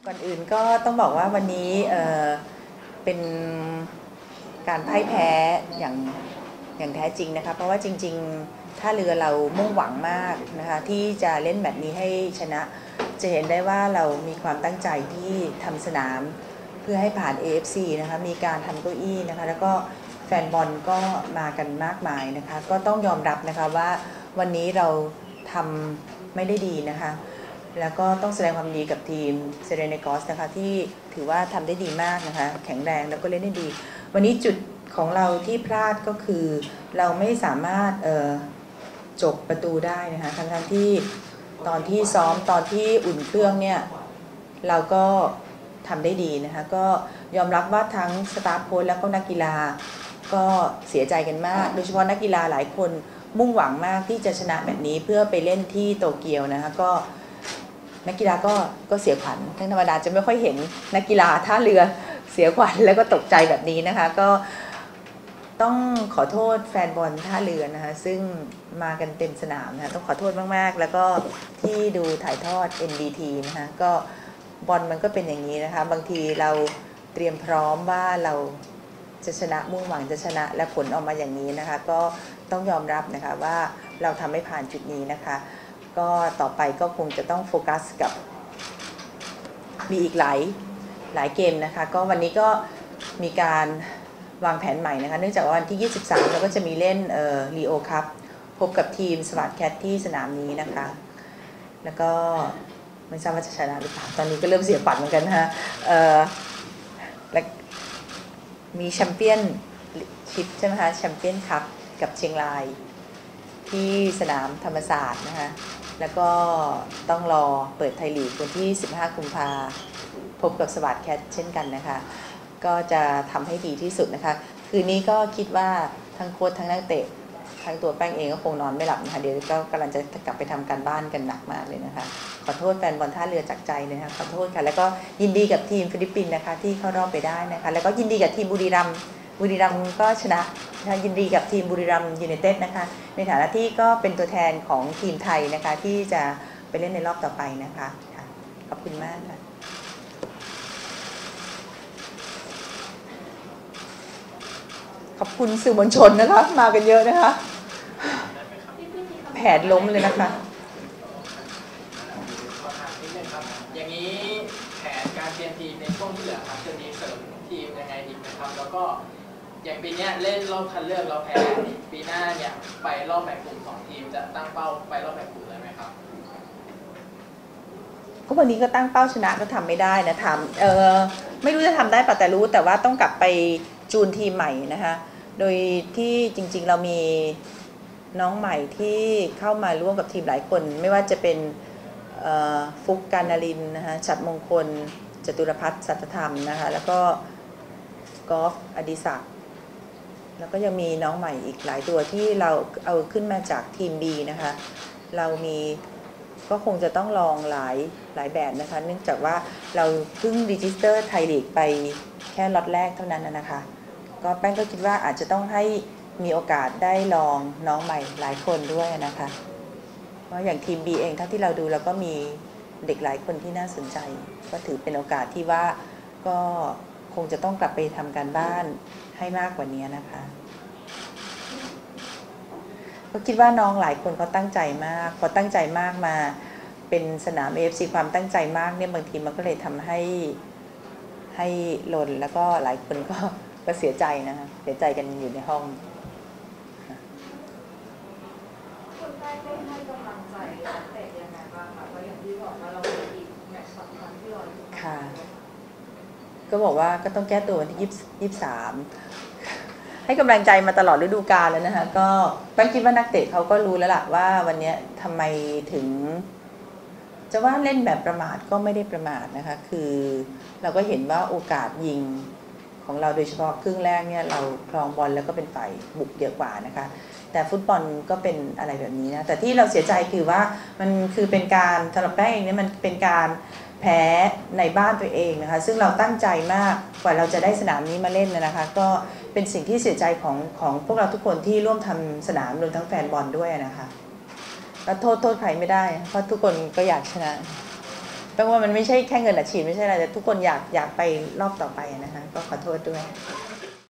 ก่อนอื่นก็ต้องบอกว่าวันนี้เป็นการพ่ายแพ้อย่างแท้จริงนะคะเพราะว่าจริงๆท่าเรือเรามุ่งหวังมากนะคะที่จะเล่นแบบนี้ให้ชนะจะเห็นได้ว่าเรามีความตั้งใจที่ทำสนามเพื่อให้ผ่าน AFC นะคะมีการทำเก้าอี้นะคะแล้วก็แฟนบอลก็มากันมากมายนะคะก็ต้องยอมรับนะคะว่าวันนี้เราทำไม่ได้ดีนะคะแล้วก็ต้องแสดงความดีกับทีมเซเรเนกอสนะคะที่ถือว่าทำได้ดีมากนะคะแข็งแรงแล้วก็เล่นได้ดีวันนี้จุดของเราที่พลาดก็คือเราไม่สามารถจบประตูได้นะคะทั้งที่ตอนที่ซ้อมตอนที่อุ่นเครื่องเนี่ยเราก็ทำได้ดีนะคะก็ยอมรับว่าทั้งสตาฟโค้ชแล้วก็นักกีฬาก็เสียใจกันมากโดยเฉพาะนักกีฬาหลายคนมุ่งหวังมากที่จะชนะแบบนี้เพื่อไปเล่นที่โตเกียวนะคะก็นักกีฬาก็เสียขวัญทั้งธรรมดาจะไม่ค่อยเห็นนักกีฬาท่าเรือเสียขวัญแล้วก็ตกใจแบบนี้นะคะก็ต้องขอโทษแฟนบอลท่าเรือนะคะซึ่งมากันเต็มสนามนะคะต้องขอโทษมากๆแล้วก็ที่ดูถ่ายทอด NDT นะคะก็บอลมันก็เป็นอย่างนี้นะคะบางทีเราเตรียมพร้อมว่าเราจะชนะมุ่งหวังจะชนะและผลออกมาอย่างนี้นะคะก็ต้องยอมรับนะคะว่าเราทำไม่ผ่านจุดนี้นะคะก็ต่อไปก็คงจะต้องโฟกัสกับมีอีกหลายเกมนะคะก็วันนี้ก็มีการวางแผนใหม่นะคะเนื่องจากวันที่23เราก็จะมีเล่นลีโอคัพพบกับทีมสวัสดิ์แคทที่สนามนี้นะคะแล้วก็ไม่ทราบว่าจะชนะหรือเปล่าตอนนี้ก็เริ่มเสียขวัญเหมือนกันนะคะและมีแชมเปี้ยนชิพใช่ไหมคะแชมเปี้ยนคัพกับเชียงรายที่สนามธรรมศาสตร์นะคะแล้วก็ต้องรอเปิดไทยลีกวันที่15กุมภาพบกับสวัสดิ์แคทเช่นกันนะคะก็จะทำให้ดีที่สุดนะคะคืนนี้ก็คิดว่าทั้งโค้ชทั้งนักเตะทั้งตัวแป้งเองก็คงนอนไม่หลับนะคะเดี๋ยวก็กำลังจะกลับไปทำการบ้านกันหนักมากเลยนะคะขอโทษแฟนบอลท่าเรือจากใจเลยนะคะขอโทษค่ะแล้วก็ยินดีกับทีมฟิลิปปินส์นะคะที่เข้ารอบไปได้นะคะแล้วก็ยินดีกับทีมบุรีรัมย์ก็ชนะยินดีกับทีมบุรีรัมย์ยูไนเต็ดนะคะในฐานะที่ก็เป็นตัวแทนของทีมไทยนะคะที่จะไปเล่นในรอบต่อไปนะคะขอบคุณมากค่ะขอบคุณสื่อมวลชนนะคะมากันเยอะนะคะแผนล้มเลยนะคะอย่างนี้แผนการเตรียมทีมในช่วงที่เหลือครับจะมีเสริมทีมยังไงอีกนะครับแล้วก็อย่างปีนี้เล่นรอบคัดเลือกเราแพ้ปีหน้าเนี่ยไปรอบแบ่งกลุ่ม2ทีมจะตั้งเป้าไปรอบแบ่งกลุ่มเลยไหมครับก็วันนี้ก็ตั้งเป้าชนะก็ทำไม่ได้นะทำไม่รู้จะทำได้ป่ะแต่รู้แต่ว่าต้องกลับไปจูนทีมใหม่นะคะโดยที่จริงๆเรามีน้องใหม่ที่เข้ามาร่วมกับทีมหลายคนไม่ว่าจะเป็นฟุกการนารินนะคะฉัตรมงคลจตุรพัฒน์สัตธรรมนะคะแล้วก็กอล์ฟอดิศักดิ์แล้วก็ยังมีน้องใหม่อีกหลายตัวที่เราเอาขึ้นมาจากทีม B นะคะเรามีก็คงจะต้องลองหลายแบบนะคะเนื่องจากว่าเราเพิ่งรีจิสเตอร์ไทยลีกไปแค่ล็อตแรกเท่านั้นนะคะก็แป้งก็คิดว่าอาจจะต้องให้มีโอกาสได้ลองน้องใหม่หลายคนด้วยนะคะเพราะอย่างทีม B เองถ้าที่เราดูเราก็มีเด็กหลายคนที่น่าสนใจก็ถือเป็นโอกาสที่ว่าก็คงจะต้องกลับไปทำการบ้านให้มากกว่านี้นะคะก็คิดว่าน้องหลายคนเขาตั้งใจมากพอตั้งใจมากมาเป็นสนาม AFC ความตั้งใจมากเนี่ยบางทีมันก็เลยทำให้หล่นแล้วก็หลายคนก็เสียใจนะคะเสียใจกันอยู่ในห้องคุณได้ให้กำลังใจนักเตะยังไงบ้างคะเพราะอย่างที่บอกว่าเราเป็นอีกแมตช์สำคัญที่เราค่ะก็บอกว่าก็ต้องแก้ตัววันที่23ให้กำลังใจมาตลอดฤดูกาลแล้วนะคะก็แป้งคิดว่านักเตะเขาก็รู้แล้วล่ะว่าวันนี้ทำไมถึงจะว่าเล่นแบบประมาทก็ไม่ได้ประมาทนะคะคือเราก็เห็นว่าโอกาสยิงของเราโดยเฉพาะครึ่งแรกเนี่ยเราครองบอลแล้วก็เป็นฝ่ายบุกเยอะกว่านะคะแต่ฟุตบอลก็เป็นอะไรแบบนี้นะแต่ที่เราเสียใจคือว่ามันคือเป็นการสำหรับแป้งเองเนี่ยมันเป็นการแพ้ในบ้านตัวเองนะคะซึ่งเราตั้งใจมากกว่าเราจะได้สนามนี้มาเล่นนะคะก็เป็นสิ่งที่เสียใจของพวกเราทุกคนที่ร่วมทำสนามรวมทั้งแฟนบอลด้วยนะคะแล้วโทษใครไม่ได้เพราะทุกคนก็อยากชนะแปลว่ามันไม่ใช่แค่เงินอัดฉีดไม่ใช่อะไรแต่ทุกคนอยากไปรอบต่อไปนะคะก็ขอโทษด้วยค